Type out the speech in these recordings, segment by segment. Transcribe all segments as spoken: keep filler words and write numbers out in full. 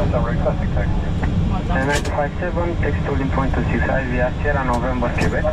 nine five seven, textul din point two six five via Sierra November, Quebec.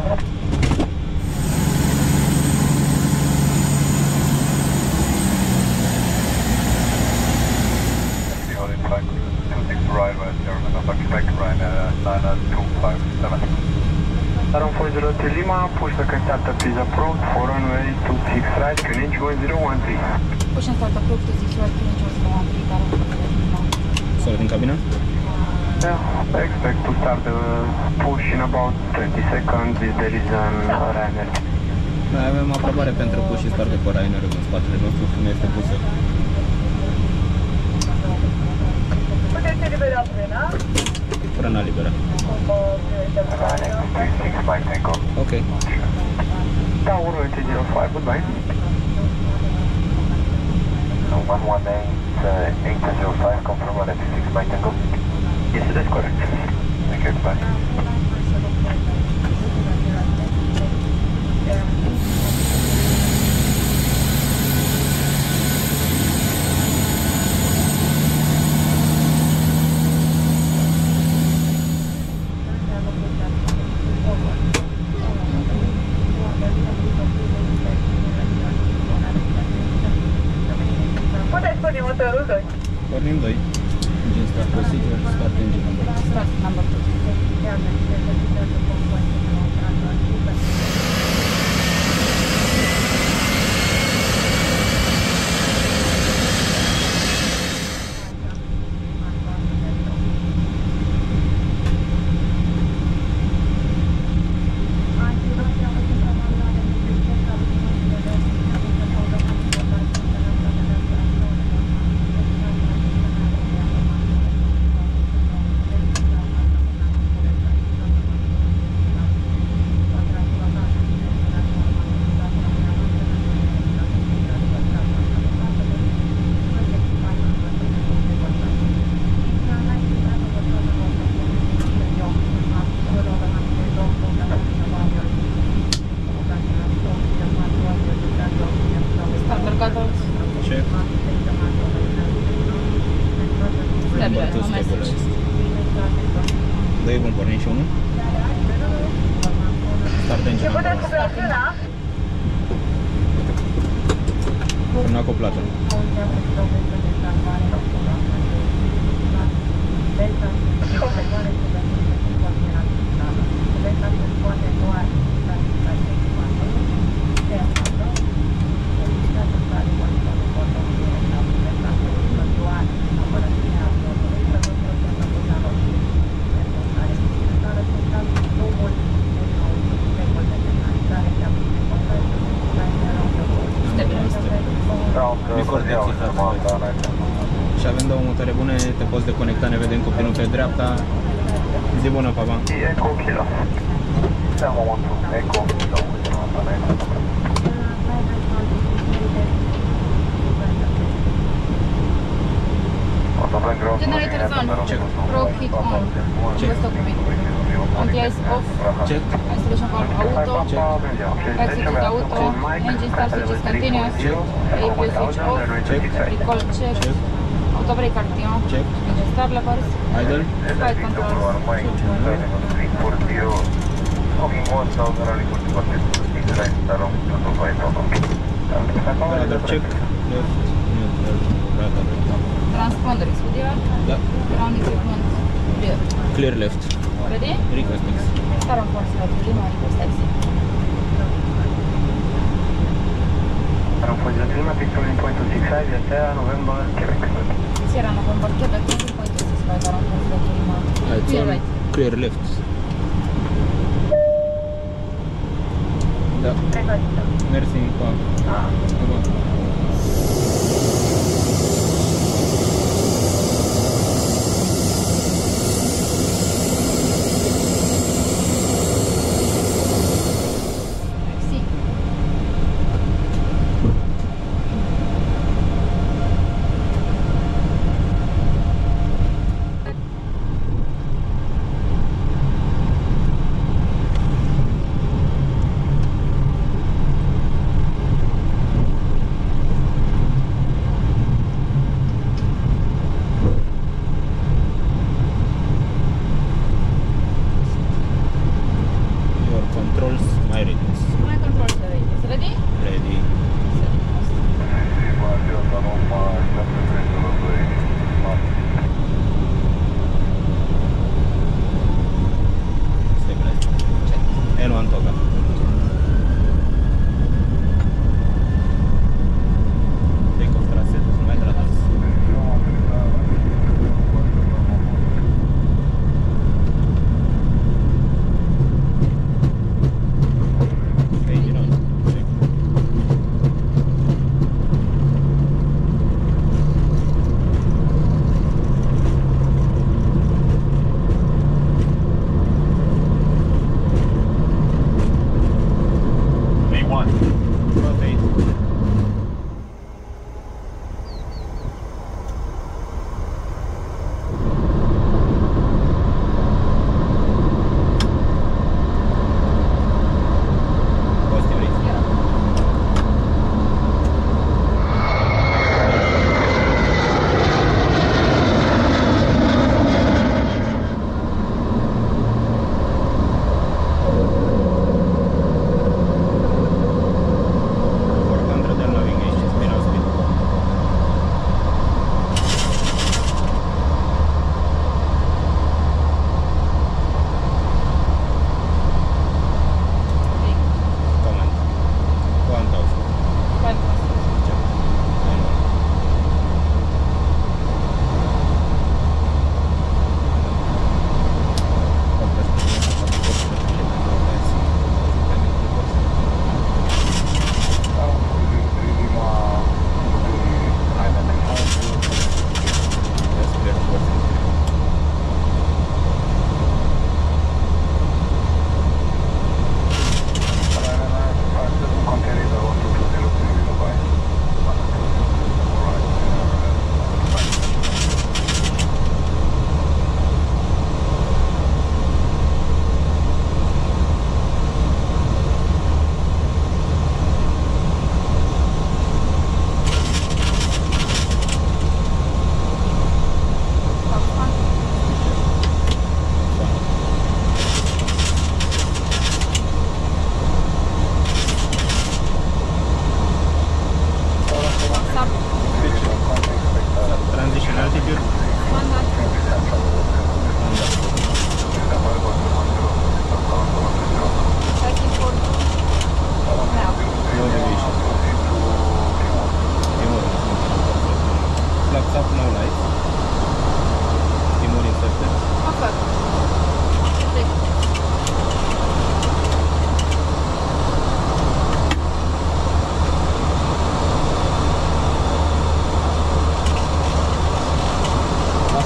Aram four zero three Lima, push the contact please approved for runway two six right, Q N H one zero one three. Push and start approved two six right, Q N H one zero one three, Aram four zero three Lima. Sorry, din cabină? Yeah, I expect to start the push in about twenty seconds if there is an Ryanair. Noi avem aprobare pentru push și start de pe Ryanair în spatele nostru, nu este pusă. Puteți elibera frâna? Frâna liberă. Ok. Da, one eight zero five, goodbye. one one eight zero five, confirm one eight six by Tango. Yes, that's correct. Thank you, goodbye. Pornim doi. Engine start procedure, start engine number two. Start number two. Dă-i bun, pornim și unul. Start engine. Frâna acoplată. Și avem două motoare bune, te poți deconecta, ne vedem copilul pe dreapta. Zi bună, papa! Eco Kilo. Eco Kilo. Generator zone. Check. Probe heat on. Check. Questo qui. Anti-ice off. Check. Isolation valve auto. Air switch auto. Engine start switch is continuous. A P U switch off. Check. Recall check. Auto brake action. Check. Engine start levers. Idle. Flight controls. Radar check. Left. Neutral. Radar. Transponder is video. Da. Ground equipment. Clear. Clear left. Ready? Request mix. Aram four zero three Lima, request taxi. Aram four zero three Lima, picture in point two six five, via Sierra November, Quebec. Sierra November, Quebec, point two six five, Aram four zero three Lima. Clear right. Clear left. Da. Mersi, pa. Pa.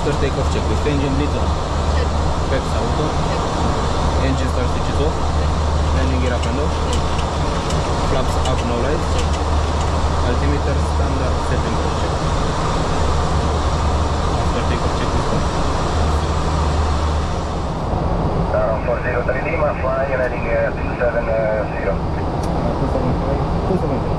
After takeoff checklist. Engine bleeds on. Check. Peps auto. Check. Engine start switch is off. Check. Landing gear up and off. Check. Flaps up, no lights. Check. Altimeter standard setting check. After takeoff checklist on. Down four zero three Lima, flying heading uh, two seven zero. two seven five. two seven five.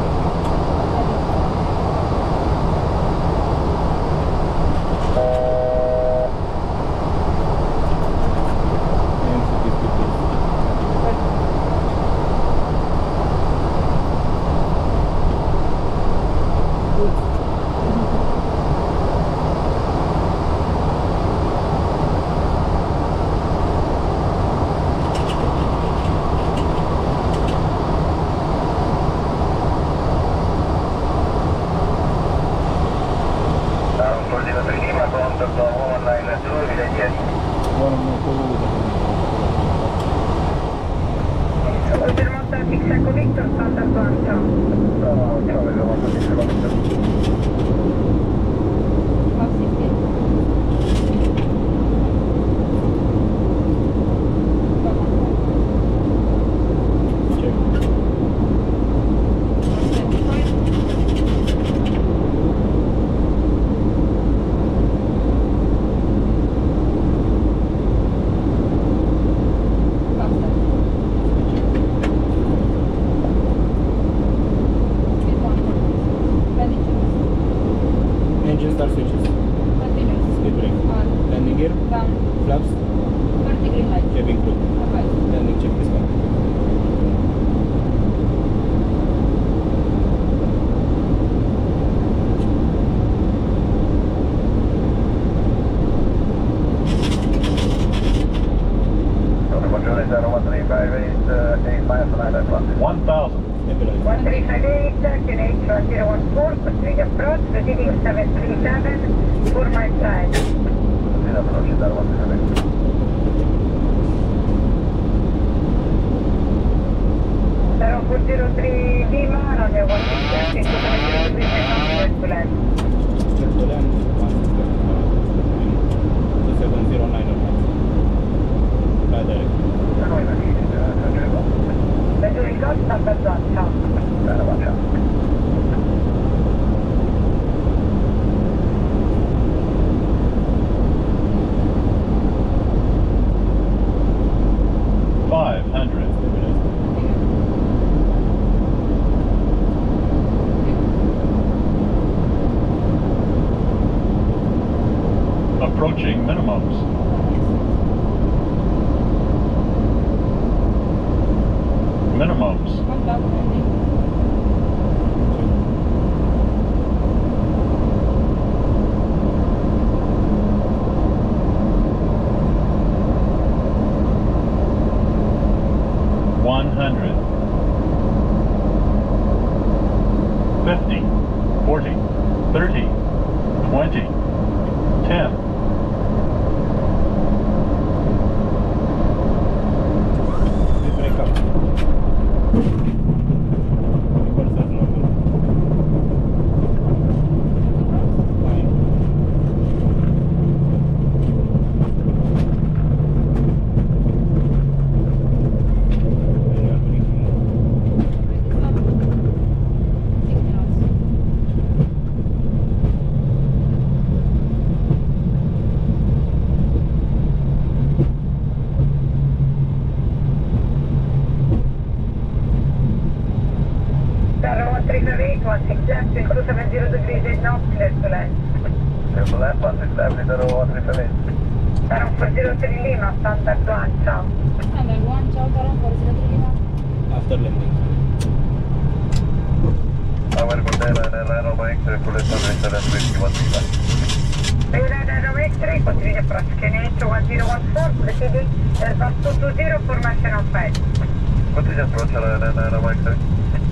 Engine start switches. Continuous. Speed brake. On. Landing gear. Down. Flaps. thirty green light. Cabin crew. Okay. Landing checklist on. one thousand. Stabilize. one three five eight, Connect zero one four, proceed approach, proceeding seven three seven, four miles right. Proceed approach, Zero one three five eight. zero four zero three Lima, runway one six seven, two seven zero three, clear to land. Clear to land. two seven zero nine or max. Fly direct. Measuring out, standard one, ciao. Bene, va, ciao. five hundred. Approaching minimums. Minimums. Contact landing. one hundred. fifty. forty. thirty. twenty. ten. Speed brake up. Reverse as normal. Nine. Manual braking. zero one three five eight, one six left, two seven zero degrees eight knots, clear to land. Clear to land, one six seven, zero one three five eight. zero four zero three Lima, standard one, ciao. Standard one, ciao, Taron, four zero three Lima. After landing. Our Container and Aero X, Collection seven fifty one Lima. Leonardo Aero X-ray, continue approach, Connect one zero one four, proceeding Airbus two two zero, formation on five. Continue approach, Aero X.